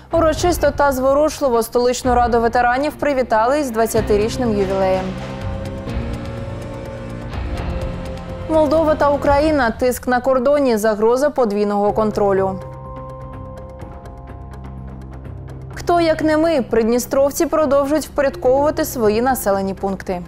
Урочисто та зворушливо столичну раду ветеранів привітали із 20-річним ювілеєм. Молдова та Україна. Тиск на кордоні. Загроза подвійного контролю. Хто, як не ми, придністровці продовжують впорядковувати свої населені пункти.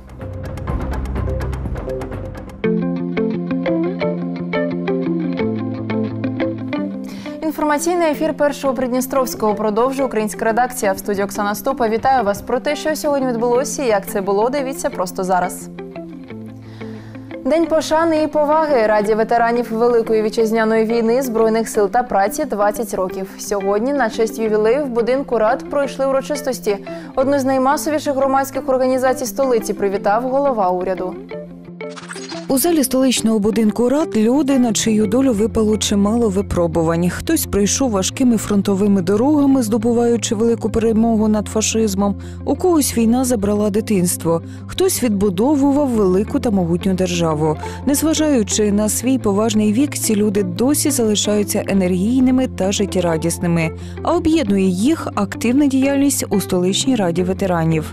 Інформаційний ефір Першого Придністровського продовжує українська редакція. В студії Оксана Стопа. Вітаю вас про те, що сьогодні відбулося і як це було, дивіться просто зараз. День пошани і поваги Раді ветеранів Великої Вітчизняної війни, Збройних сил та праці 20 років. Сьогодні на честь ювілею в будинку Рад пройшли урочистості. Одну з наймасовіших громадських організацій столиці привітав голова уряду. У залі столичного будинку Рад люди, на чию долю випало чимало випробувань. Хтось прийшов важкими фронтовими дорогами, здобуваючи велику перемогу над фашизмом. У когось війна забрала дитинство. Хтось відбудовував велику та могутню державу. Незважаючи на свій поважний вік, ці люди досі залишаються енергійними та життєрадісними. А об'єднує їх активна діяльність у столичній раді ветеранів.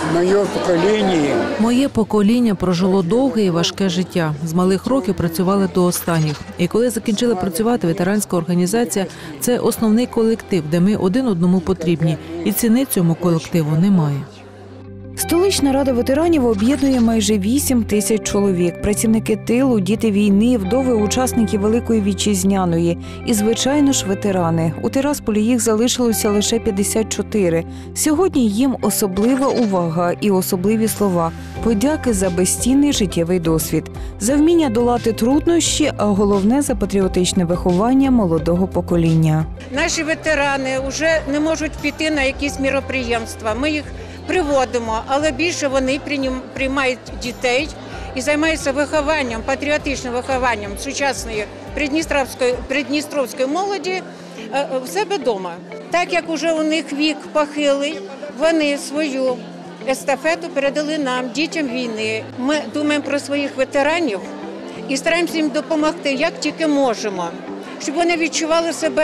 Моє покоління прожило довге і важке життя. З малих років працювали до останніх. І коли закінчили працювати, ветеранська організація – це основний колектив, де ми один одному потрібні. І ціни цьому колективу немає. Столична рада ветеранів об'єднує майже 8 тисяч чоловік. Працівники тилу, діти війни, вдови учасників Великої Вітчизняної. І, звичайно ж, ветерани. У Тирасполі їх залишилося лише 54. Сьогодні їм особлива увага і особливі слова. Подяки за безцінний життєвий досвід. За вміння долати труднощі, а головне – за патріотичне виховання молодого покоління. Наші ветерани вже не можуть піти на якісь міроприємства. Ми їх приводимо, але більше вони приймають дітей і займаються вихованням, патріотичним вихованням сучасної придністровської молоді в себе вдома. Так як уже у них вік похилий, вони свою естафету передали нам, дітям війни. Ми думаємо про своїх ветеранів і стараємося їм допомогти, як тільки можемо, щоб вони відчували себе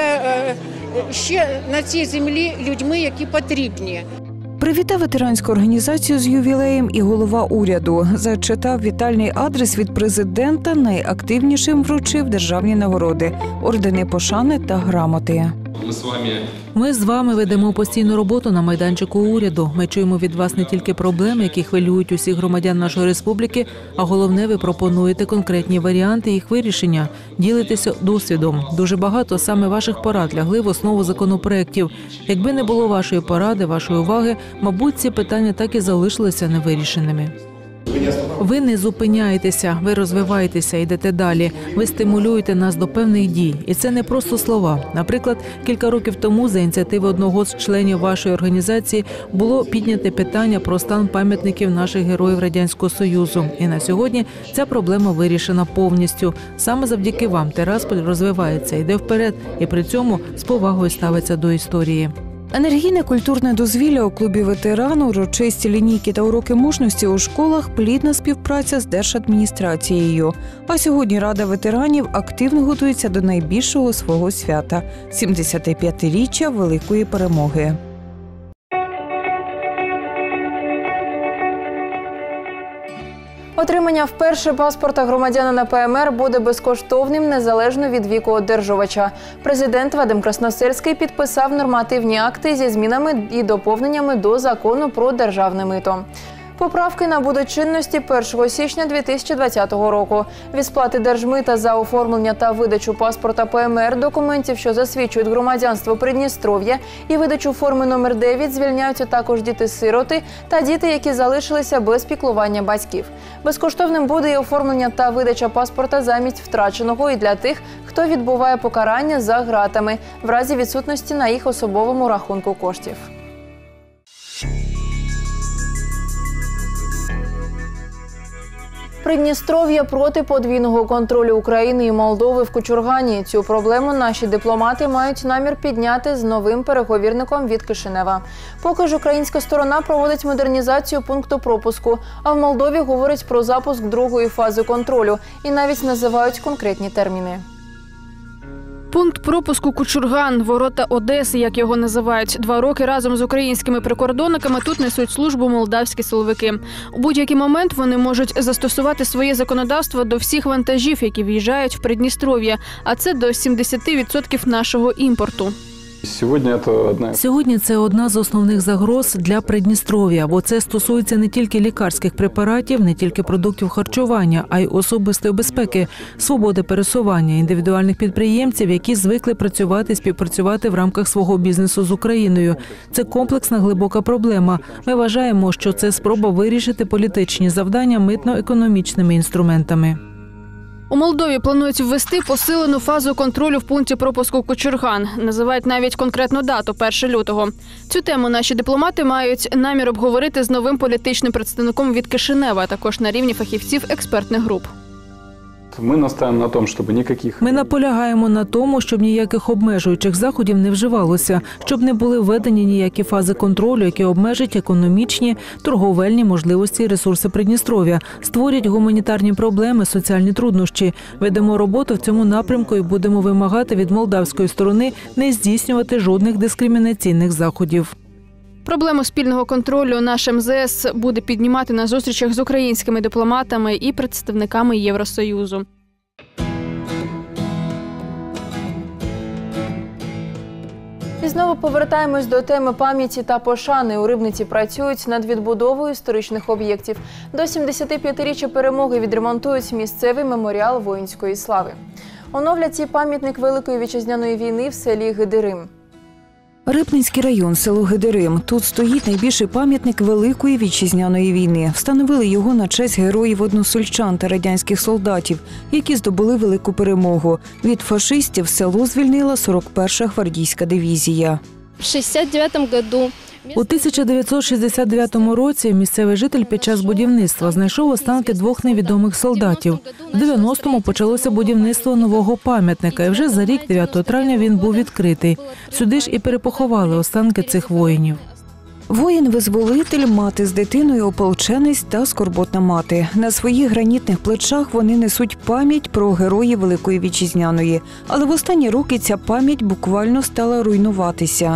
ще на цій землі людьми, які потрібні. Привітав ветеранську організацію з ювілеєм і голова уряду. Зачитав вітальний адрес від президента, найактивнішим вручив державні нагороди, ордени пошани та грамоти. Ми з вами ведемо постійну роботу на майданчику уряду. Ми чуємо від вас не тільки проблеми, які хвилюють усіх громадян нашої республіки, а головне, ви пропонуєте конкретні варіанти їх вирішення, ділитеся досвідом. Дуже багато саме ваших порад лягли в основу законопроєктів. Якби не було вашої поради, вашої уваги, мабуть, ці питання так і залишилися невирішеними. Ви не зупиняєтеся, ви розвиваєтеся, йдете далі. Ви стимулюєте нас до певних дій. І це не просто слова. Наприклад, кілька років тому за ініціативи одного з членів вашої організації було підняте питання про стан пам'ятників наших героїв Радянського Союзу. І на сьогодні ця проблема вирішена повністю. Саме завдяки вам Тирасполь розвивається, йде вперед і при цьому з повагою ставиться до історії. Енергійне культурне дозвілля у клубі ветеран, урочисті лінійки та уроки мужності у школах, плідна співпраця з держадміністрацією. А сьогодні Рада ветеранів активно готується до найбільшого свого свята – 75-річчя Великої перемоги. Отримання вперше паспорта громадянина ПМР буде безкоштовним незалежно від віку одержувача. Президент Вадим Красносельський підписав нормативні акти зі змінами і доповненнями до Закону про державне мито. Поправки набудуть чинності 1 січня 2020 року. Від сплати держмита за оформлення та видачу паспорта ПМР, документів, що засвідчують громадянство Придністров'я, і видачу форми номер 9 звільняються також діти-сироти та діти, які залишилися без піклування батьків. Безкоштовним буде і оформлення та видача паспорта замість втраченого і для тих, хто відбуває покарання за ґратами, в разі відсутності на їх особовому рахунку коштів. Придністров'я проти подвійного контролю України і Молдови в Кучургані. Цю проблему наші дипломати мають намір підняти з новим переговірником від Кишинева. Поки ж українська сторона проводить модернізацію пункту пропуску, а в Молдові говорить про запуск другої фази контролю і навіть називають конкретні терміни. Пункт пропуску Кучурган, ворота Одеси, як його називають. 2 роки разом з українськими прикордонниками тут несуть службу молдавські силовики. У будь-який момент вони можуть застосувати своє законодавство до всіх вантажів, які в'їжджають в Придністров'я, а це до 70% нашого імпорту. Сьогодні це одна з основних загроз для Придністров'я, бо це стосується не тільки лікарських препаратів, не тільки продуктів харчування, а й особистої безпеки, свободи пересування, індивідуальних підприємців, які звикли працювати і співпрацювати в рамках свого бізнесу з Україною. Це комплексна глибока проблема. Ми вважаємо, що це спроба вирішити політичні завдання митно-економічними інструментами. У Молдові планують ввести посилену фазу контролю в пункті пропуску Кучурган. Називають навіть конкретну дату – 1 лютого. Цю тему наші дипломати мають намір обговорити з новим політичним представником від Кишинева, а також на рівні фахівців експертних груп. Ми наполягаємо на тому, щоб ніяких обмежуючих заходів не вживалося, щоб не були введені ніякі фази контролю, які обмежать економічні, торговельні можливості і ресурси Придністров'я, створять гуманітарні проблеми, соціальні труднощі. Ведемо роботу в цьому напрямку і будемо вимагати від молдавської сторони не здійснювати жодних дискримінаційних заходів. Проблему спільного контролю наш МЗС буде піднімати на зустрічах з українськими дипломатами і представниками Євросоюзу. І знову повертаємось до теми пам'яті та пошани. У Рибниці працюють над відбудовою історичних об'єктів. До 75-річчя перемоги відремонтують місцевий меморіал воїнської слави. Оновлять і пам'ятник Великої вітчизняної війни в селі Гидирим. Рибницький район, село Гидирим. Тут стоїть найбільший пам'ятник Великої вітчизняної війни. Встановили його на честь героїв-односельчан та радянських солдатів, які здобули велику перемогу. Від фашистів село звільнила 41-ша гвардійська дивізія. У 1969 році місцевий житель під час будівництва знайшов останки 2 невідомих солдатів. В 90-му почалося будівництво нового пам'ятника, і вже за рік, 9 травня, він був відкритий. Сюди ж і перепоховали останки цих воїнів. Воїн-визволитель, мати з дитиною, ополченець та скорботна мати. На своїх гранітних плечах вони несуть пам'ять про героїв Великої вітчизняної. Але в останні роки ця пам'ять буквально стала руйнуватися.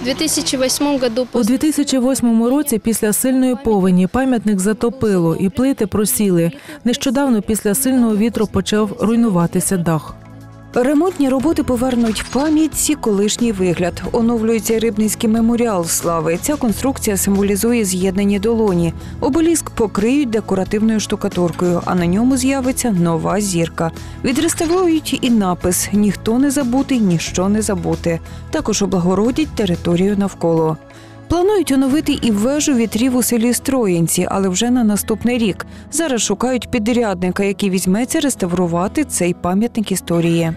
У 2008 році після сильної повені пам'ятник затопило і плити просіли. Нещодавно після сильного вітру почав руйнуватися дах. Ремонтні роботи повернуть пам'ятці колишній вигляд. Оновлюється Рибницький меморіал слави. Ця конструкція символізує з'єднані долоні. Обеліск покриють декоративною штукатуркою, а на ньому з'явиться нова зірка. Відреставрують і напис «Ніхто не забутий, ніщо не забуте». Також облагородять територію навколо. Планують оновити і вежу вітрів у селі Строїнці, але вже на наступний рік. Зараз шукають підрядника, який візьметься реставрувати цей пам'ятник історії.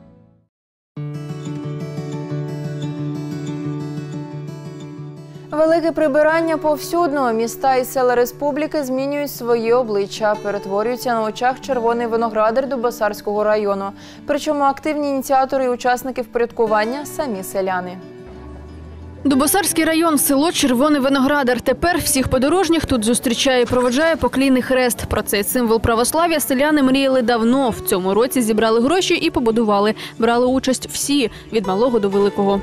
Велике прибирання повсюдно. Міста і села республіки змінюють свої обличчя, перетворюються на очах червоний виноградар Дубосарського району. Причому активні ініціатори і учасники впорядкування – самі селяни. Дубосарський район, село Червоний Виноградар. Тепер всіх подорожніх тут зустрічає і проводжає поклінний хрест. Про цей символ православ'я селяни мріяли давно. В цьому році зібрали гроші і побудували. Брали участь всі, від малого до великого.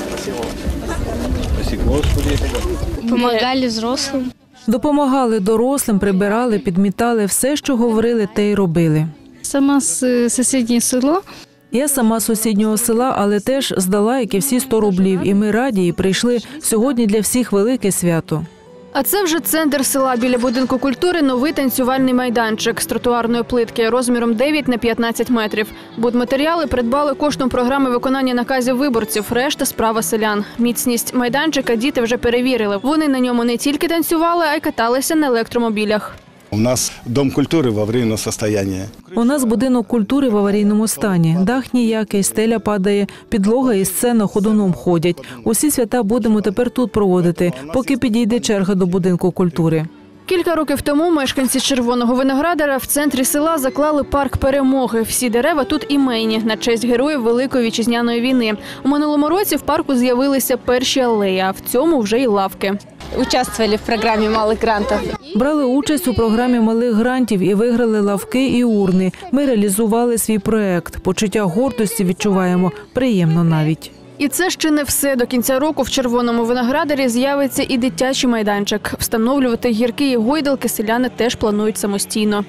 Помагали взрослим. Допомагали дорослим, прибирали, підмітали. Все, що говорили, те й робили. Сама з сусіднього села. Я сама з сусіднього села, але теж здала, як і всі, 100 рублів. І ми раді, і прийшли. Сьогодні для всіх велике свято. А це вже центр села. Біля будинку культури новий танцювальний майданчик з тротуарної плитки розміром 9 на 15 метрів. Будматеріали придбали коштом програми виконання наказів виборців. Решта – справа селян. Міцність майданчика діти вже перевірили. Вони на ньому не тільки танцювали, а й каталися на електромобілях. У нас Дом культури в аварійному стані. У нас будинок культури в аварійному стані. Дах ніякий, стеля падає, підлога і сцена ходуном ходять. Усі свята будемо тепер тут проводити, поки підійде черга до будинку культури. Кілька років тому мешканці Червоного Виноградара в центрі села заклали парк перемоги. Всі дерева тут імейні, на честь героїв Великої вітчизняної війни. У минулому році в парку з'явилися перші алеї, а в цьому вже й лавки. участвовали в программе «Малых грантов». Брали участь у програмі малих грантів і виграли лавки і урни. Ми реалізували свій проект. Почуття гордості відчуваємо. Приємно навіть. І це ще не все. До кінця року в Червоному Виноградарі з'явиться і дитячий майданчик. Встановлювати гірки і гойдалки селяни теж планують самостійно.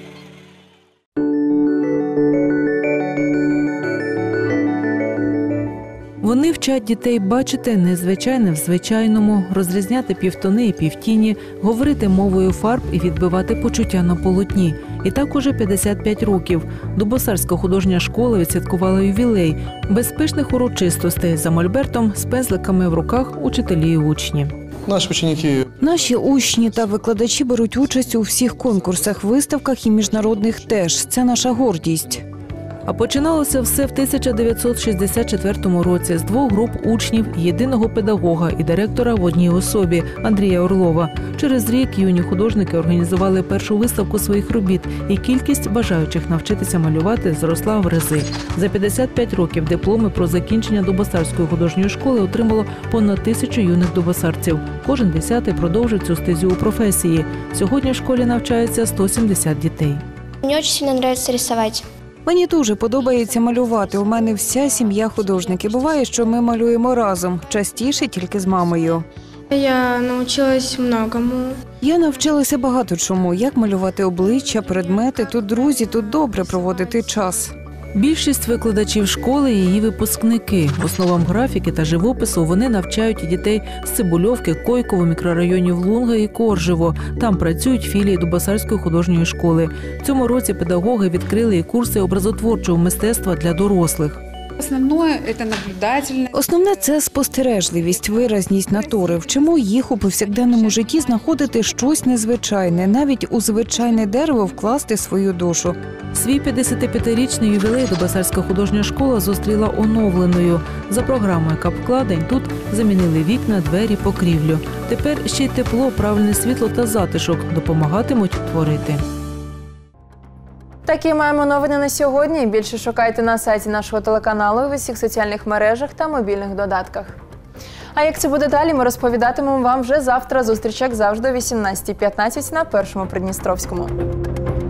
Вони вчать дітей бачити незвичайне в звичайному, розрізняти півтони і півтіні, говорити мовою фарб і відбивати почуття на полотні. І так уже 55 років. Дубосарська художня школа відсвяткувала ювілей. Без пишних урочистостей за мольбертом, з пензликами в руках учителі і учні. Наші учні та викладачі беруть участь у всіх конкурсах, виставках і міжнародних теж. Це наша гордість. А починалося все в 1964 році з 2 груп учнів, єдиного педагога і директора в одній особі – Андрія Орлова. Через рік юні художники організували першу виставку своїх робіт, і кількість бажаючих навчитися малювати зросла в рази. За 55 років дипломи про закінчення Дубосарської художньої школи отримало понад 1000 юних дубосарців. Кожен 10-й продовжив цю стезю у професії. Сьогодні в школі навчається 170 дітей. Мені дуже сильно подобається рисувати. Мені дуже подобається малювати. У мене вся сім'я художники. Буває, що ми малюємо разом. Частіше тільки з мамою. Я навчилась многому. Я навчилася багато чому. Як малювати обличчя, предмети. Тут друзі, тут добре проводити час. Більшість викладачів школи – її випускники. Основам графіки та живопису вони навчають і дітей з Цибульовки, Койково, мікрорайонів Лунга і Коржево. Там працюють філії Дубосарської художньої школи. В цьому році педагоги відкрили і курси образотворчого мистецтва для дорослих. Основне – це спостережливість, виразність натури. Вчимо їх у повсякденному житті знаходити щось незвичайне, навіть у звичайне дерево вкласти свою душу. Свій 55-річний ювілей Дубосарська художня школа зустріла оновленою. За програмою «Капвкладень» тут замінили вікна, двері, покрівлю. Тепер ще й тепло, правильне світло та затишок допомагатимуть творити. Такі маємо новини на сьогодні. Більше шукайте на сайті нашого телеканалу, в усіх соціальних мережах та мобільних додатках. А як це буде далі, ми розповідатимемо вам вже завтра. Зустріч, як завжди, о 18:15 на Першому Придністровському.